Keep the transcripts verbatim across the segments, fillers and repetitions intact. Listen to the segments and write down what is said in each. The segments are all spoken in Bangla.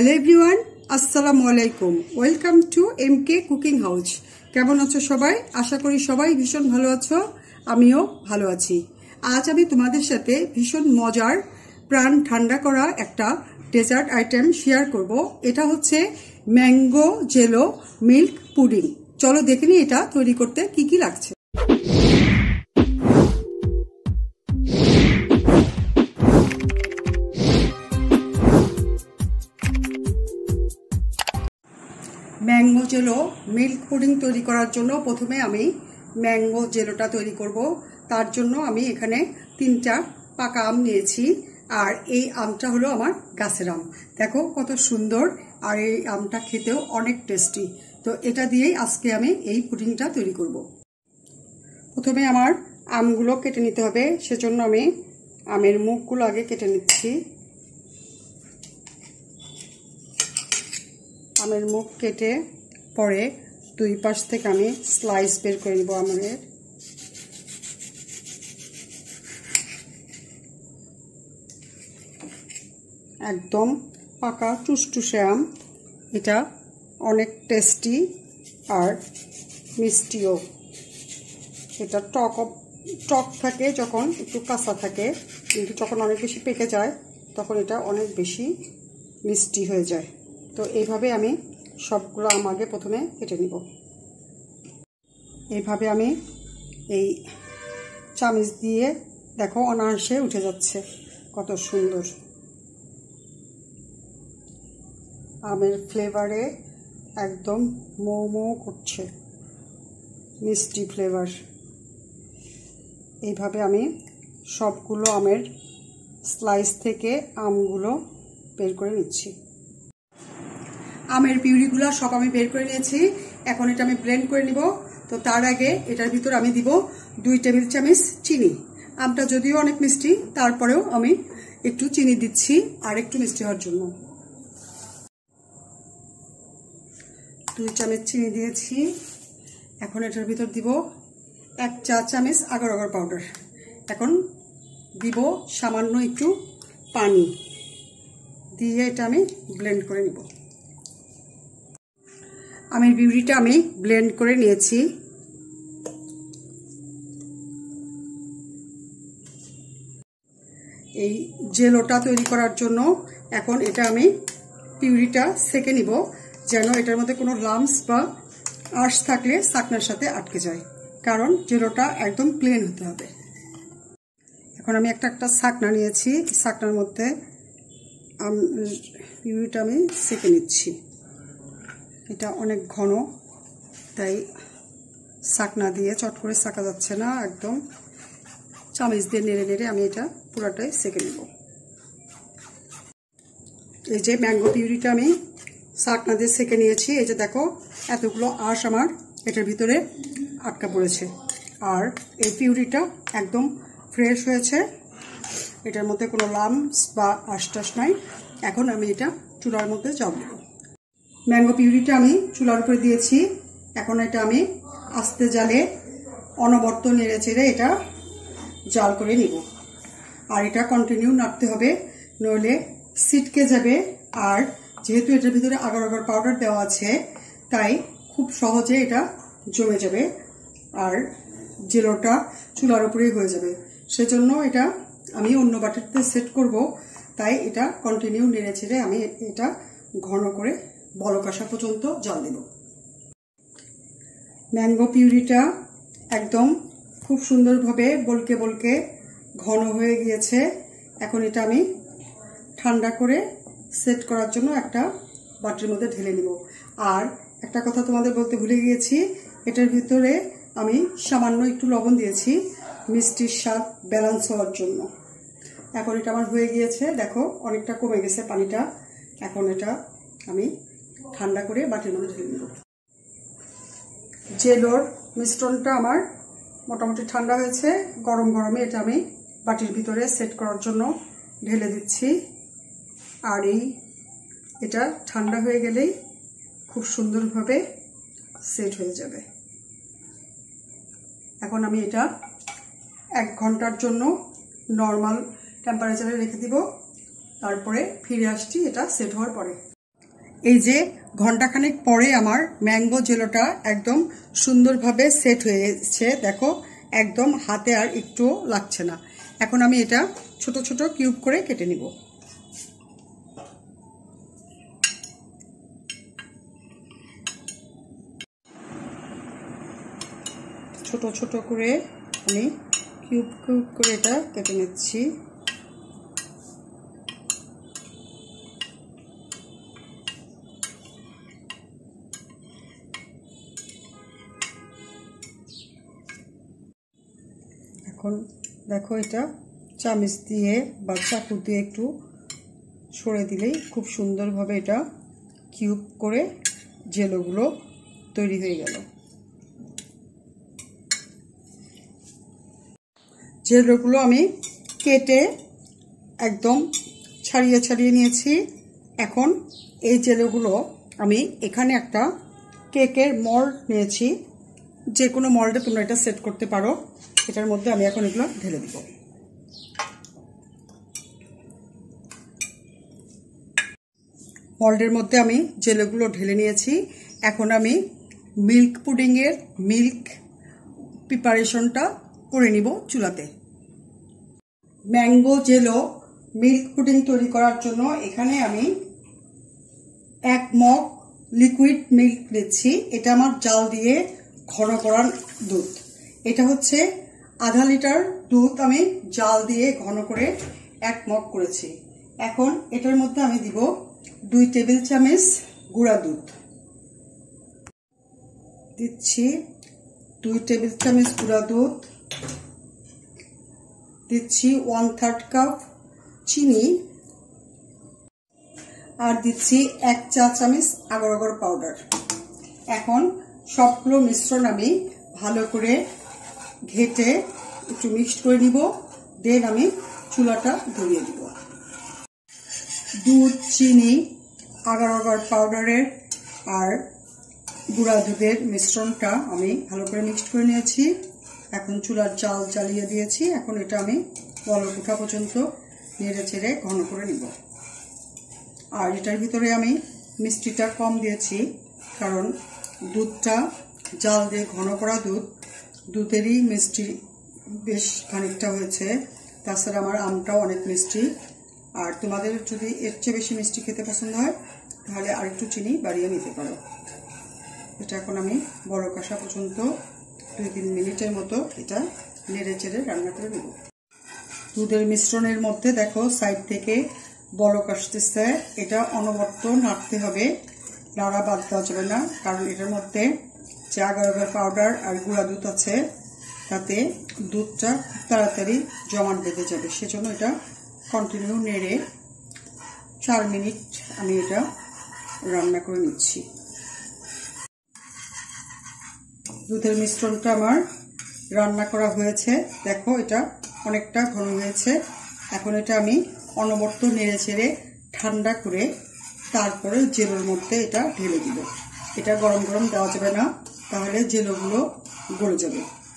হ্যালো এভরিওয়ান, আসসালামু আলাইকুম। Welcome to M K cooking house. কেমন আছো সবাই? আশা করি সবাই ভীষণ ভালো আছো, আমিও ভালো আছি। আজ আমি তোমাদের সাথে ভীষণ মজার, প্রাণ ঠান্ডা করা একটা ডেজার্ট আইটেম শেয়ার করব। এটা হচ্ছে ম্যাঙ্গো জেলো মিল্ক পুডিং। চলো দেখে নিই এটা তৈরি করতে কি কি লাগছে। ম্যাঙ্গো জেলো মিল্ক পুডিং তৈরি করার জন্য প্রথমে আমি ম্যাঙ্গো জেলোটা তৈরি করব। তার জন্য আমি এখানে তিনটা পাকা আম নিয়েছি, আর এই আমটা হলো আমার গাছের আম। দেখো কত সুন্দর, আর এই আমটা খেতেও অনেক টেস্টি। তো এটা দিয়েই আজকে আমি এই পুডিংটা তৈরি করব। প্রথমে আমার আমগুলো কেটে নিতে হবে, সেজন্য আমি আমের মুখগুলো আগে কেটে নিচ্ছি। আমের মুখ কেটে পরে দুই পাশ থেকে আমি স্লাইস বের করে নিব আমের। একদম পাকা টুসটুসে আম, এটা অনেক টেস্টি আর মিষ্টিও। এটা টক টক থাকে যখন একটু কাঁচা থাকে, কিন্তু যখন অনেক বেশি পেকে যায় তখন এটা অনেক বেশি মিষ্টি হয়ে যায়। তো এইভাবে আমি সবগুলো আম আগে প্রথমে কেটে নিব। এইভাবে আমি এই চামচ দিয়ে দেখো অনায়াসে উঠে যাচ্ছে, কত সুন্দর। আমের ফ্লেভারে একদম মৌ মৌ করছে, মিষ্টি ফ্লেভার। এইভাবে আমি সবগুলো আমের স্লাইস থেকে আমগুলো বের করে নিচ্ছি। আমের পিউরিগুলো সব আমি বের করে নিয়েছি। এখন এটা আমি ব্লেন্ড করে নিব। তো তার আগে এটার ভিতর আমি দিব দুই টেবিল চামচ চিনি। আমটা যদিও অনেক মিষ্টি, তারপরেও আমি একটু চিনি দিচ্ছি আর একটু মিষ্টি হওয়ার জন্য। দুই চামচ চিনি দিয়েছি। এখন এটার ভিতর দিব এক চা চামচ আগার আগার পাউডার। এখন দিব সামান্য একটু পানি দিয়ে এটা আমি ব্লেন্ড করে নিব। আমের পিউরিটা আমি ব্লেন্ড করে নিয়েছি। এই জেলোটা তৈরি করার জন্য এখন এটা আমি পিউরিটা সেকে নিব, যেন এটার মধ্যে কোনো লাম্পস বা আঁশ থাকলে ছাকনার সাথে আটকে যায়, কারণ জেলোটা একদম প্লেন হতে হবে। এখন আমি একটা একটা ছাকনা নিয়েছি, ছাকনার মধ্যে পিউরিটা আমি সেকে নিচ্ছি। এটা অনেক ঘন, তাই ছাকনা দিয়ে চট করে ছাকা যাচ্ছে না, একদম চামচ দিয়ে নেড়ে নেড়ে আমি এটা পুরাটাই সেকে নেব। এই যে ম্যাঙ্গো পিউরিটা আমি ছাকনা দিয়ে সেকে নিয়েছি। এই যে দেখো এতগুলো আঁশ আমার এটার ভিতরে আটকা পড়েছে, আর এই পিউরিটা একদম ফ্রেশ হয়েছে, এটার মধ্যে কোনো লাম্পস বা আঁশ টাশ নাই। এখন আমি এটা চুলার মধ্যে চাপ দেব। ম্যাঙ্গো পিউরিটা আমি চুলার উপরে দিয়েছি। এখন এটা আমি আস্তে জালে অনবরত নেড়ে চেড়ে এটা জাল করে নিব, আর এটা কন্টিনিউ নাড়তে হবে, নইলে ছিটকে যাবে। আর যেহেতু এটার ভিতরে আগার আগার পাউডার দেওয়া আছে, তাই খুব সহজে এটা জমে যাবে আর জেলোটা চুলার উপরেই হয়ে যাবে। সেজন্য এটা আমি অন্য বাটিতে সেট করব, তাই এটা কন্টিনিউ নেড়ে চেড়ে আমি এটা ঘন করে বলক আসা পর্যন্ত জাল দেব। ম্যাঙ্গো পিউরিটা একদম খুব সুন্দরভাবে বলকে বলকে ঘন হয়ে গিয়েছে। এখন এটা আমি ঠান্ডা করে সেট করার জন্য একটা বাটির মধ্যে ঢেলে নিব। আর একটা কথা তোমাদের বলতে ভুলে গিয়েছি, এটার ভিতরে আমি সামান্য একটু লবণ দিয়েছি মিষ্টির স্বাদ ব্যালেন্স হওয়ার জন্য। এখন এটা আমার হয়ে গিয়েছে, দেখো অনেকটা কমে গেছে পানিটা। এখন এটা আমি ঠান্ডা করে বাটির মধ্যে ঢেলে নেব। জেলোর মিশ্রণটা আমার মোটামুটি ঠান্ডা হয়েছে। গরম গরমে এটা আমি বাটির ভিতরে সেট করার জন্য ঢেলে দিচ্ছি। আর এই এটা ঠান্ডা হয়ে গেলেই খুব সুন্দরভাবে সেট হয়ে যাবে। এখন আমি এটা এক ঘন্টার জন্য নর্মাল টেম্পারেচারে রেখে দিব, তারপরে ফিরে আসছি এটা সেট হওয়ার পরে। এই যে ঘন্টাখানেক পরে আমার ম্যাঙ্গো জেলোটা একদম সুন্দরভাবে সেট হয়েছে। দেখো একদম হাতে আর একটু লাগছে না। এখন আমি এটা ছোট ছোট কিউব করে কেটে নিব। ছোট ছোট করে আমি কিউব কিউব করে এটা কেটে নিচ্ছি। এখন দেখো এটা চামচ দিয়ে বা চাকু দিয়ে একটু সরে দিলেই খুব সুন্দরভাবে এটা কিউব করে জেলোগুলো তৈরি হয়ে গেল। জেলোগুলো আমি কেটে একদম ছাড়িয়ে ছাড়িয়ে নিয়েছি। এখন এই জেলোগুলো আমি এখানে একটা কেকের মল্ড নিয়েছি, যে কোনো মল্ডে তোমরা এটা সেট করতে পারো। এটার মধ্যে আমি এখন এগুলো ঢেলে দিব। মল্ডের মধ্যে আমি জেলোগুলো ঢেলে নিয়েছি। এখন আমি মিল্ক পুডিংয়ের মিল্ক প্রিপারেশনটা করে নিব চুলাতে। ম্যাঙ্গো জেলো মিল্ক পুডিং তৈরি করার জন্য এখানে আমি এক মগ লিকুইড মিল্ক নিচ্ছি। এটা আমার জাল দিয়ে ঘন করার দুধ। এটা হচ্ছে আধা লিটার দুধ আমি জাল দিয়ে ঘন করে এক মগ করেছি। এখন এটার মধ্যে আমি দিব দুই টেবিল চামচ গুঁড়া দুধ দিচ্ছি। দুই টেবিল চামচ গুঁড়া দুধ দিচ্ছি। ওয়ান থার্ড কাপ চিনি আর দিচ্ছি এক চা চামচ আগার আগার পাউডার। এখন সবগুলো মিশ্রণ আমি ভালো করে ঘেটে একটু মিক্সড করে নিব। দেন আমি চুলাটা ধরিয়ে দিব। দুধ, চিনি, আগার আগার পাউডারের আর গুঁড়া দুধের মিশ্রণটা আমি ভালো করে মিক্সড করে নিয়েছি। এখন চুলার জাল জ্বালিয়ে দিয়েছি। এখন এটা আমি বলক ওঠা পর্যন্ত নেড়ে চেড়ে ঘন করে নিব। আর এটার ভিতরে আমি মিষ্টিটা কম দিয়েছি, কারণ দুধটা জাল দিয়ে ঘন করা দুধ, দুধেরই মিষ্টি বেশ খানিকটা হয়েছে। তাছাড়া আমার আমটাও অনেক মিষ্টি। আর তোমাদের যদি এর চেয়ে বেশি মিষ্টি খেতে পছন্দ হয় তাহলে আর একটু চিনি বাড়িয়ে নিতে পারো। এটা এখন আমি বলক আসা পর্যন্ত দুই তিন মিনিটের মতো এটা নেড়ে চেড়ে রান্না করে নেব। দুধের মিশ্রণের মধ্যে দেখো সাইড থেকে বলক আসতেছে। এটা অনবরত নাড়তে হবে, নাড়া বাদ দেওয়া যাবে না, কারণ এটার মধ্যে যে আগার আগার পাউডার আর গুঁড়া দুধ আছে তাতে দুধটা খুব তাড়াতাড়ি জমাট বেঁধে যাবে। সেজন্য এটা কন্টিনিউ নেড়ে চার মিনিট আমি এটা রান্না করে নিচ্ছি। দুধের মিশ্রণটা আমার রান্না করা হয়েছে। দেখো এটা অনেকটা ঘন হয়েছে। এখন এটা আমি অনবরত নেড়ে চেড়ে ঠান্ডা করে তারপরে জেলোর মধ্যে এটা ঢেলে দিব। এটা গরম গরম দেওয়া যাবে না, তাহলে জেলোগুলো গলে যাবে।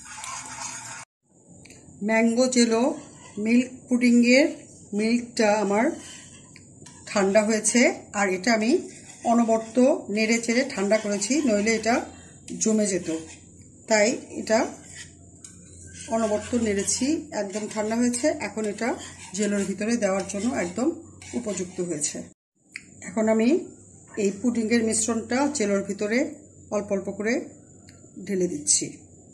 ম্যাঙ্গো জেলো মিল্ক পুডিংয়ের মিল্কটা আমার ঠান্ডা হয়েছে। আর এটা আমি অনবরত নেড়ে চেড়ে ঠান্ডা করেছি, নইলে এটা জমে যেত। তাই এটা অনবরত নেড়েছি, একদম ঠান্ডা হয়েছে। এখন এটা জেলোর ভিতরে দেওয়ার জন্য একদম উপযুক্ত হয়েছে। এখন আমি এই পুডিংয়ের মিশ্রণটা জেলোর ভিতরে অল্প অল্প করে ঢেলে দিচ্ছি।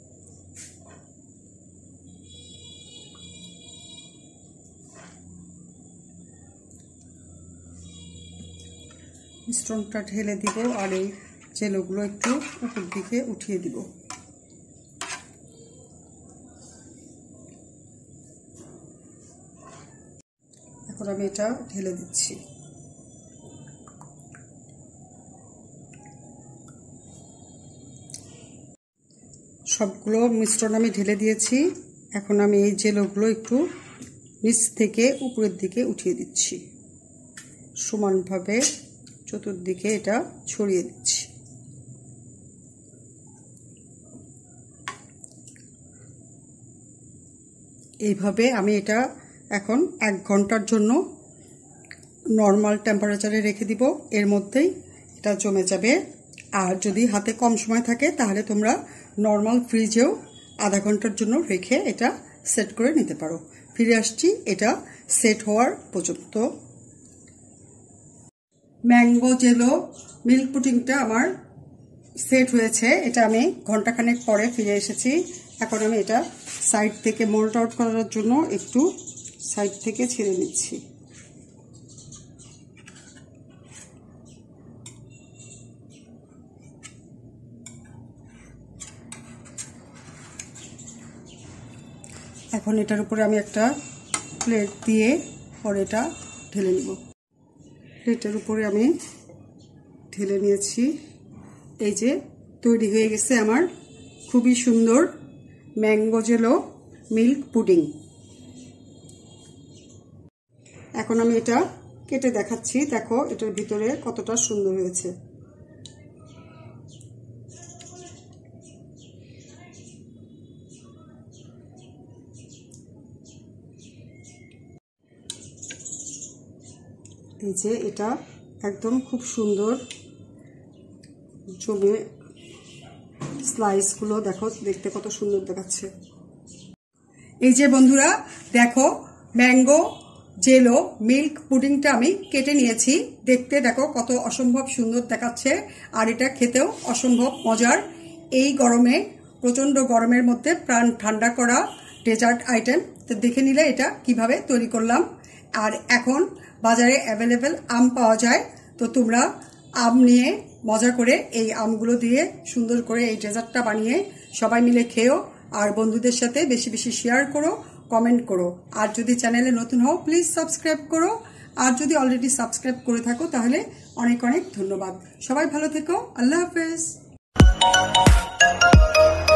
মিশ্রণটা ঢেলে দিব আর এই জেলোগুলো একটু উপর দিকে উঠিয়ে দিব। এখন আমি এটা ঢেলে দিচ্ছি। সবগুলো মিশ্রণ আমি ঢেলে দিয়েছি। এখন আমি এই জেলোগুলো একটু নিচ থেকে উপরের দিকে উঠিয়ে দিচ্ছি, সমানভাবে চতুর্দিকে এটা ছড়িয়ে দিচ্ছি। এইভাবে আমি এটা এখন এক ঘন্টার জন্য নর্মাল টেম্পারেচারে রেখে দিব। এর মধ্যেই এটা জমে যাবে। আর যদি হাতে কম সময় থাকে তাহলে তোমরা নর্মাল ফ্রিজেও আধা ঘন্টার জন্য রেখে এটা সেট করে নিতে পারো। ফিরে আসছি এটা সেট হওয়ার পর্যন্ত। ম্যাঙ্গো জেলো মিল্ক পুডিংটা আমার সেট হয়েছে। এটা আমি ঘন্টাখানেক পরে ফিরে এসেছি। এখন আমি এটা সাইড থেকে মোল্ড আউট করার জন্য একটু সাইড থেকে ছেড়ে নিচ্ছি। এখন এটার উপরে আমি একটা প্লেট দিয়ে পরে এটা ঢেলে নিব। প্লেটের উপরে আমি ঢেলে নিয়েছি। এই যে তৈরি হয়ে গেছে আমার খুবই সুন্দর ম্যাঙ্গো জেলো মিল্ক পুডিং। এখন আমি এটা কেটে দেখাচ্ছি। দেখো এটার ভিতরে কতটা সুন্দর হয়েছে। এই যে এটা একদম খুব সুন্দর জমে স্লাইসগুলো দেখো, দেখতে কত সুন্দর দেখাচ্ছে। এই যে বন্ধুরা দেখো ম্যাঙ্গো জেলো মিল্ক পুডিংটা আমি কেটে নিয়েছি। দেখতে দেখো কত অসম্ভব সুন্দর দেখাচ্ছে, আর এটা খেতেও অসম্ভব মজার। এই গরমে, প্রচন্ড গরমের মধ্যে প্রাণ ঠান্ডা করা ডেজার্ট আইটেম। তো দেখে নিলে এটা কিভাবে তৈরি করলাম। আর এখন বাজারে অ্যাভেলেবেল আম পাওয়া যায়, তো তোমরা আম নিয়ে মজা করে এই আমগুলো দিয়ে সুন্দর করে এই ডেজার্টটা বানিয়ে সবাই মিলে খেও। আর বন্ধুদের সাথে বেশি বেশি শেয়ার করো, কমেন্ট করো। আর যদি চ্যানেলে নতুন হও প্লিজ সাবস্ক্রাইব করো। আর যদি অলরেডি সাবস্ক্রাইব করে থাকো তাহলে অনেক অনেক ধন্যবাদ। সবাই ভালো থেকো। আল্লাহ হাফেজ।